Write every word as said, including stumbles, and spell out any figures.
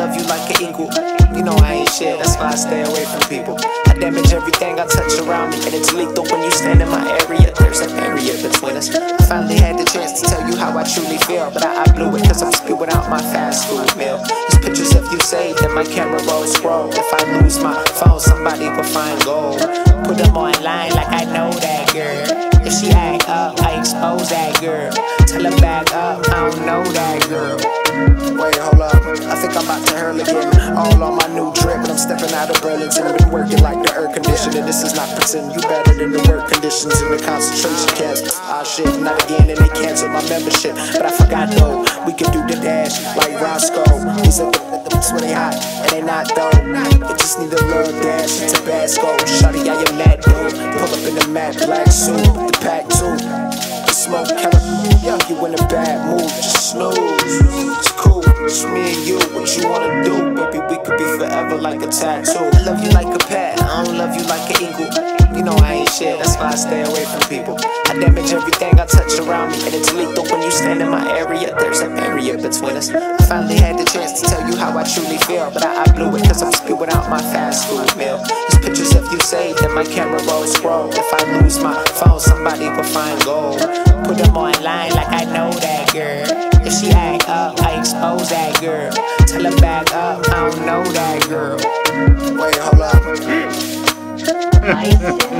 love you like an equal. You know I ain't shit, that's why I stay away from people. I damage everything I touch around me, and it's lethal when you stand in my area. There's an area between us. I finally had the chance to tell you how I truly feel, but I, I blew it cause I'm spewing out my fast food meal. There's pictures of you saved and my camera roll scroll. If I lose my phone, somebody will find gold. Put them online like I know that girl. If she act up, I expose that girl. Tell her back up, I don't know that girl. Wait, hold up, I think I'm about to hurl again. All on my new drip, but I'm stepping out of Burlington. Been working like the air conditioner, this is not pretend. You better than the work conditions in the concentration camps. Ah shit, not again, and they canceled my membership. But I forgot though, we can do the dash like Roscoe. These are the it's when they hot, and they not though. It just need a little dash of Tabasco. Shawty, I am that dude. Pull up in the matte black suit, with the pack too. The smoke killer, yeah, you in a bad mood, just snooze. It's cool, it's me and you, what you wanna do? Baby, we could be forever like a tattoo. I love you like a pet, I don't love you like an equal. You know I ain't shit, that's why I stay away from people. I damage everything I touch around me, and it's lethal when you stand in my area. There's an area between us. I finally had the chance to tell you how I truly feel, but I, I blew it cause I'm spewing out my fast food meal. There's pictures of you saved and my camera roll scroll. If I lose my phone, somebody will find gold. Put them online like I know that girl. If she act up, I expose that girl. Tell her back up, I don't know that girl. Wait, hold up.